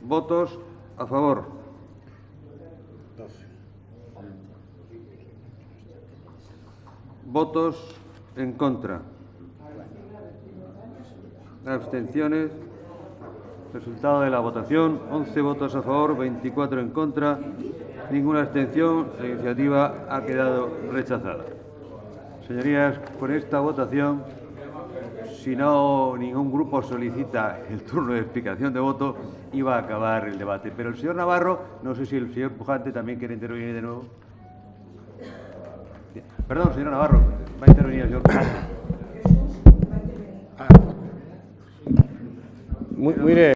¿Votos a favor? 12. ¿Votos en contra? ¿Abstenciones? Resultado de la votación: 11 votos a favor, 24 en contra, ninguna abstención. La iniciativa ha quedado rechazada. Señorías, con esta votación, si no ningún grupo solicita el turno de explicación de voto, iba a acabar el debate. Pero el señor Navarro, no sé si el señor Pujante también quiere intervenir de nuevo. Bien. Perdón, señor Navarro, va a intervenir el señor Pujante. Mire.